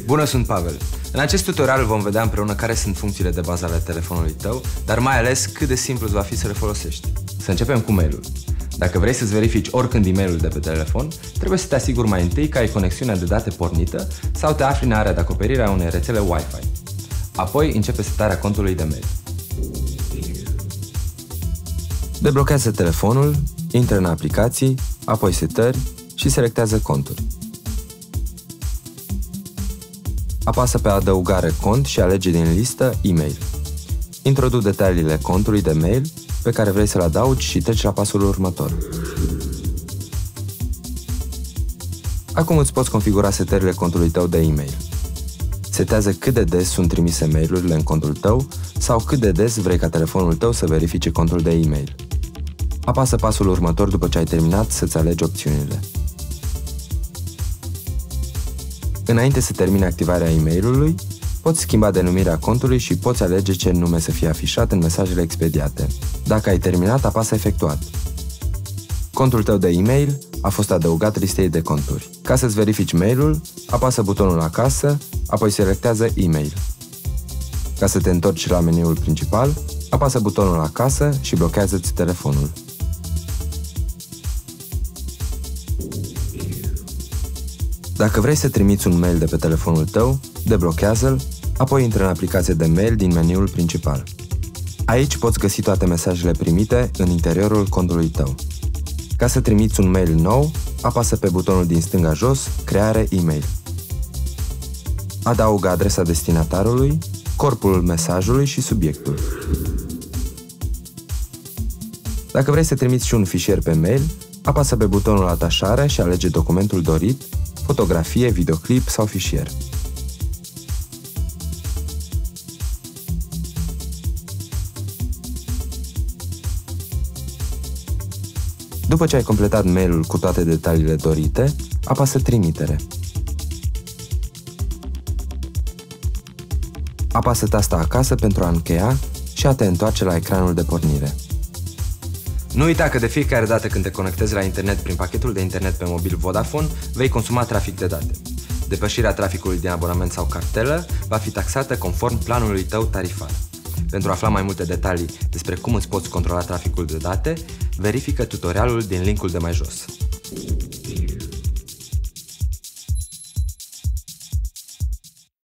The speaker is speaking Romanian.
Bună, sunt Pavel. În acest tutorial vom vedea împreună care sunt funcțiile de bază ale telefonului tău, dar mai ales cât de simplu îți va fi să le folosești. Să începem cu mail-ul. Dacă vrei să-ți verifici oricând e-mailul de pe telefon, trebuie să te asiguri mai întâi că ai conexiunea de date pornită sau te afli în area de acoperire a unei rețele Wi-Fi. Apoi începe setarea contului de mail. Deblochează telefonul, intră în aplicații, apoi setări și selectează conturi. Apasă pe adăugare cont și alege din listă e-mail. Introduci detaliile contului de mail pe care vrei să-l adaugi și treci la pasul următor. Acum îți poți configura setările contului tău de e-mail. Setează cât de des sunt trimise mail-urile în contul tău sau cât de des vrei ca telefonul tău să verifice contul de e-mail. Apasă pasul următor după ce ai terminat să-ți alegi opțiunile. Înainte să termine activarea e-mailului, poți schimba denumirea contului și poți alege ce nume să fie afișat în mesajele expediate. Dacă ai terminat, apasă efectuat. Contul tău de e-mail a fost adăugat listei de conturi. Ca să-ți verifici mail-ul, apasă butonul acasă, apoi selectează e-mail. Ca să te întorci la meniul principal, apasă butonul acasă și blochează-ți telefonul. Dacă vrei să trimiți un mail de pe telefonul tău, deblochează-l, apoi intră în aplicație de mail din meniul principal. Aici poți găsi toate mesajele primite în interiorul contului tău. Ca să trimiți un mail nou, apasă pe butonul din stânga jos, Creare e-mail. Adaugă adresa destinatarului, corpul mesajului și subiectul. Dacă vrei să trimiți și un fișier pe mail, apasă pe butonul Atașare și alege documentul dorit, fotografie, videoclip sau fișier. După ce ai completat mail-ul cu toate detaliile dorite, apasă Trimitere. Apasă tasta acasă pentru a încheia și a te întoarce la ecranul de pornire. Nu uita că de fiecare dată când te conectezi la internet prin pachetul de internet pe mobil Vodafone, vei consuma trafic de date. Depășirea traficului din abonament sau cartelă va fi taxată conform planului tău tarifar. Pentru a afla mai multe detalii despre cum îți poți controla traficul de date, verifică tutorialul din linkul de mai jos.